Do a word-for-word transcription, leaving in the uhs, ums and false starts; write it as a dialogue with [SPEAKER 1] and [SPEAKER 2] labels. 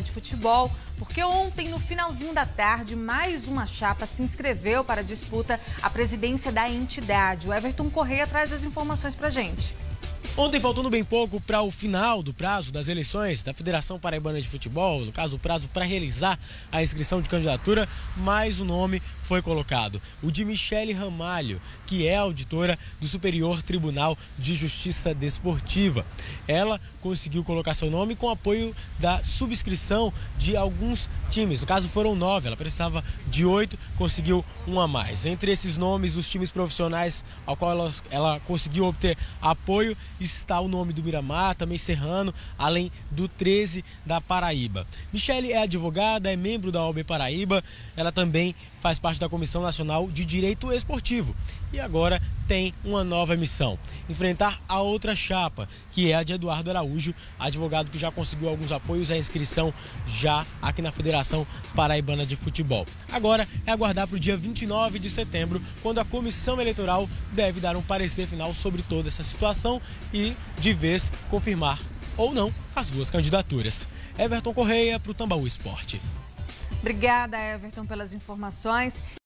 [SPEAKER 1] de Futebol, porque ontem, no finalzinho da tarde, mais uma chapa se inscreveu para a disputa à presidência da entidade. O Everton Correia traz as informações pra gente.
[SPEAKER 2] Ontem, faltando bem pouco para o final do prazo das eleições da Federação Paraibana de Futebol, no caso o prazo para realizar a inscrição de candidatura, mais um nome foi colocado, o de Michele Ramalho, que é auditora do Superior Tribunal de Justiça Desportiva. Ela conseguiu colocar seu nome com apoio da subscrição de alguns times, no caso foram nove, ela precisava de oito, conseguiu um a mais. Entre esses nomes dos times profissionais ao qual ela, ela conseguiu obter apoio, está o nome do Miramar, também Serrano, além do treze da Paraíba. Michele é advogada, é membro da O A B Paraíba, ela também faz parte da Comissão Nacional de Direito Esportivo e agora tem uma nova missão, enfrentar a outra chapa, que é a de Eduardo Araújo, advogado que já conseguiu alguns apoios à inscrição já aqui na Federação Paraibana de Futebol. Agora é aguardar para o dia vinte e nove de setembro, quando a Comissão Eleitoral deve dar um parecer final sobre toda essa situação e, de vez, confirmar ou não as duas candidaturas. Everton Correia para o Tambaú Esporte.
[SPEAKER 1] Obrigada, Everton, pelas informações.